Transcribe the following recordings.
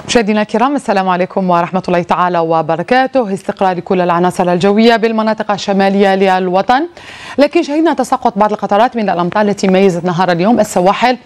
مشاهدينا الكرام، السلام عليكم ورحمة الله تعالى وبركاته. استقرار كل العناصر الجوية بالمناطق الشمالية للوطن، لكن شهدنا تساقط بعض القطرات من الأمطار التي ميزت نهار اليوم السواحل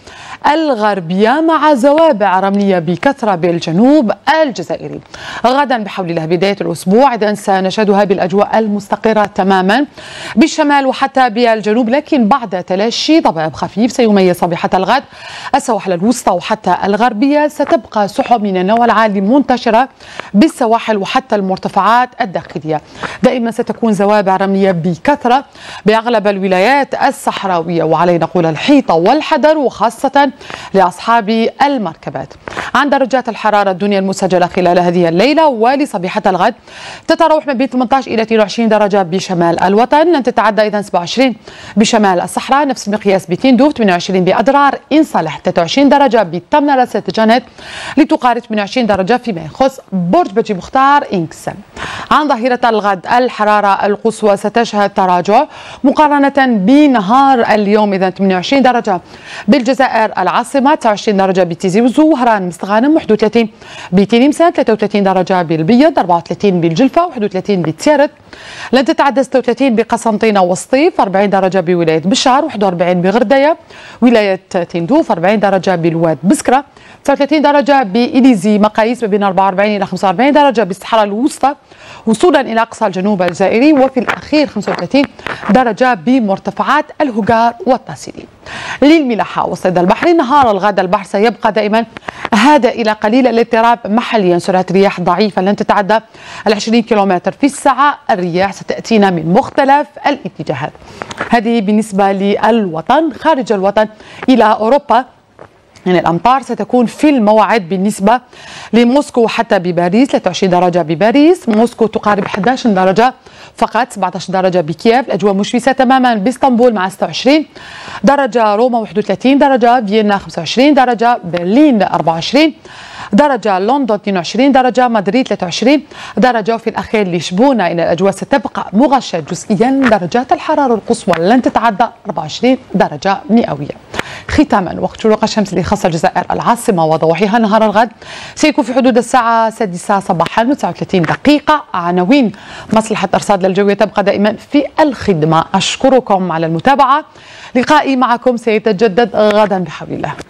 الغربية مع زوابع رملية بكثرة بالجنوب الجزائري. غدا بحول الله بداية الأسبوع إذن سنشهدها بالأجواء المستقرة تماما بالشمال وحتى بالجنوب، لكن بعد تلاشي ضباب خفيف سيميز صبيحة الغد السواحل الوسطى وحتى الغربية. ستبقى سحب من النوع العالي منتشرة بالسواحل وحتى المرتفعات الداخلية. دائما ستكون زوابع رملية بكثرة بأغلب الولايات الصحراوية، وعلينا نقول الحيطة والحذر وخاصة لأصحاب المركبات. عن درجات الحرارة الدنيا المسجلة خلال هذه الليلة ولصبيحة الغد تتراوح ما بين 18 إلى 22 درجة بشمال الوطن، لن تتعدى إذن 27 بشمال الصحراء، نفس المقياس بتندوف، 28 بأدرار إن صالح، 23 درجة بتمنرة ستجند لتقارب 28 درجة فيما يخص برج بجي مختار إنكسن. عن ظهيرة الغد الحرارة القصوى ستشهد تراجع مقارنة بنهار اليوم، إذن 28 درجة بالجزائر العاصمة، 29 درجة بتيزي وزو وهران مستغانم، 31 بتلمسان، 33 درجة بالبيض، 34 بالجلفة، 31 بتسيرت، لن تتعدى 36 بقسنطينة وسطيف، 40 درجة بولاية بشار، 41 بغردية، ولاية تندوف، 40 درجة بالواد بسكرة، 39 درجة بإليزي، مقاييس ما بين 44 إلى 45 درجة بالصحراء الوسطى وصولا إلى أقصى الجنوب الجزائري، وفي الأخير 35 درجة بمرتفعات الهجار والتاسيلي. للملاحة والصيد البحري نهار الغد البحر سيبقى دائما هادئ إلى قليل الاضطراب محليا، سرعة رياح ضعيفة لن تتعدى 20 كيلومتر في الساعة. الرياح ستأتينا من مختلف الاتجاهات. هذه بالنسبة للوطن. خارج الوطن إلى أوروبا يعني الأمطار ستكون في الموعد بالنسبة لموسكو وحتى بباريس، 23 درجة بباريس، موسكو تقارب 11 درجة فقط، 17 درجة بكييف، الأجواء مشمسة تماما باسطنبول مع 26 درجة، روما 31 درجة، فيينا 25 درجة، برلين 24 درجة، لندن 22 درجة، مدريد 23 درجة، وفي الأخير لشبونة إن الأجواء ستبقى مغشاة جزئيا، درجات الحرارة القصوى لن تتعدى 24 درجة مئوية. ختاما وقت شروق الشمس اللي خاصة الجزائر العاصمة وضواحيها نهار الغد سيكون في حدود الساعة 6 صباحا و39 دقيقة. عناوين مصلحة أرصاد الجوية تبقى دائما في الخدمة. أشكركم على المتابعة، لقائي معكم سيتجدد غدا بحول الله.